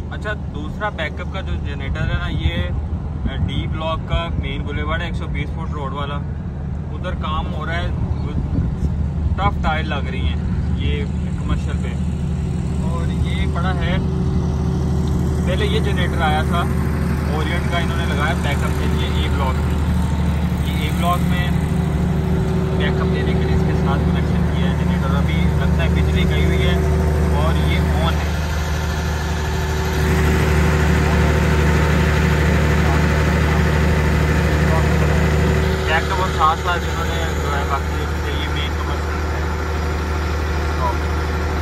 अच्छा, दूसरा बैकअप का जो जनरेटर है ना, ये डी ब्लॉक का मेन बुलेवार्ड है 120 फुट रोड वाला, उधर काम हो रहा है। टफ टायर लग रही हैं ये कमर्शियल पे। और ये पड़ा है, पहले ये जनरेटर आया था ओरिएंट का, इन्होंने लगाया बैकअप के लिए ए ब्लॉक में। ये ए ब्लॉक में बैकअप देने के लिए इसके साथ कनेक्शन किया है जनरेटर। अभी लगता है बिजली गई हुई है और ये ऑन है।